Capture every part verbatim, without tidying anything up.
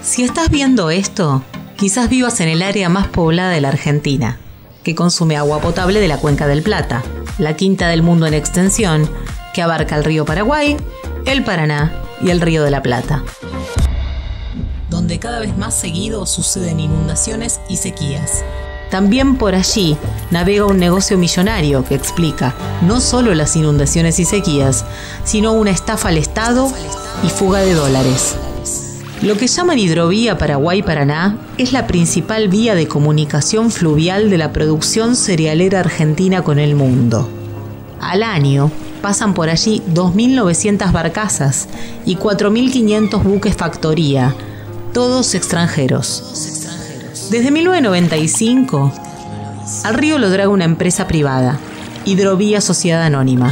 Si estás viendo esto, quizás vivas en el área más poblada de la Argentina, que consume agua potable de la Cuenca del Plata, la quinta del mundo en extensión, que abarca el río Paraguay, el Paraná y el río de la Plata, donde cada vez más seguido suceden inundaciones y sequías. También por allí navega un negocio millonario que explica no solo las inundaciones y sequías, sino una estafa al Estado y fuga de dólares. Lo que llaman hidrovía Paraguay-Paraná es la principal vía de comunicación fluvial de la producción cerealera argentina con el mundo. Al año pasan por allí dos mil novecientas barcazas y cuatro mil quinientos buques factoría, todos extranjeros. Desde mil novecientos noventa y cinco, al río lo draga una empresa privada, Hidrovía Sociedad Anónima.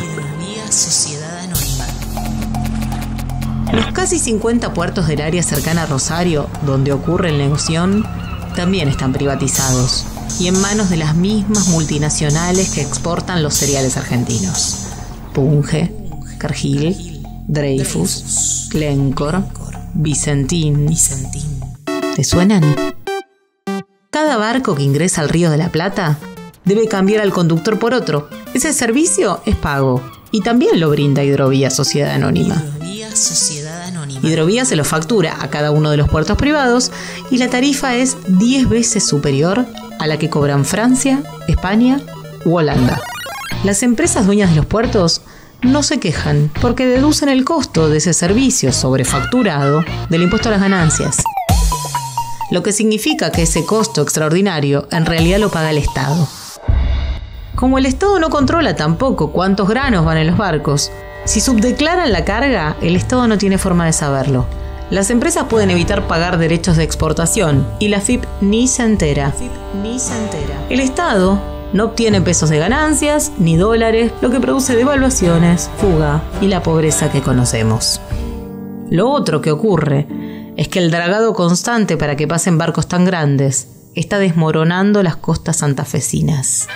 Los casi cincuenta puertos del área cercana a Rosario, donde ocurre el negocio, también están privatizados y en manos de las mismas multinacionales que exportan los cereales argentinos. Bunge, Cargill, Dreyfus, Glencore, Vicentín. ¿Te suenan? Cada barco que ingresa al Río de la Plata debe cambiar al conductor por otro. Ese servicio es pago y también lo brinda Hidrovía Sociedad Anónima. Hidrovía Sociedad Anónima. Hidrovía se lo factura a cada uno de los puertos privados y la tarifa es diez veces superior a la que cobran Francia, España u Holanda. Las empresas dueñas de los puertos no se quejan porque deducen el costo de ese servicio sobrefacturado del impuesto a las ganancias, lo que significa que ese costo extraordinario en realidad lo paga el Estado. Como el Estado no controla tampoco cuántos granos van en los barcos, si subdeclaran la carga, el Estado no tiene forma de saberlo. Las empresas pueden evitar pagar derechos de exportación y la F I P ni se entera. El Estado no obtiene pesos de ganancias ni dólares, lo que produce devaluaciones, fuga y la pobreza que conocemos. Lo otro que ocurre es que el dragado constante para que pasen barcos tan grandes está desmoronando las costas santafesinas.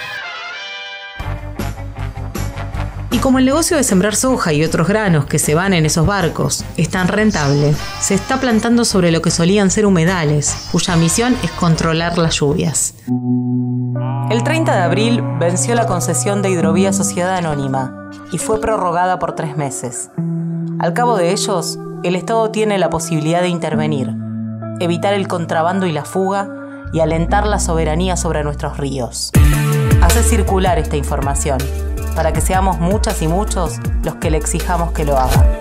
Y como el negocio de sembrar soja y otros granos que se van en esos barcos es tan rentable, se está plantando sobre lo que solían ser humedales, cuya misión es controlar las lluvias. El treinta de abril venció la concesión de Hidrovía Sociedad Anónima y fue prorrogada por tres meses. Al cabo de ellos, el Estado tiene la posibilidad de intervenir, evitar el contrabando y la fuga y alentar la soberanía sobre nuestros ríos. Hace circular esta información para que seamos muchas y muchos los que le exijamos que lo haga.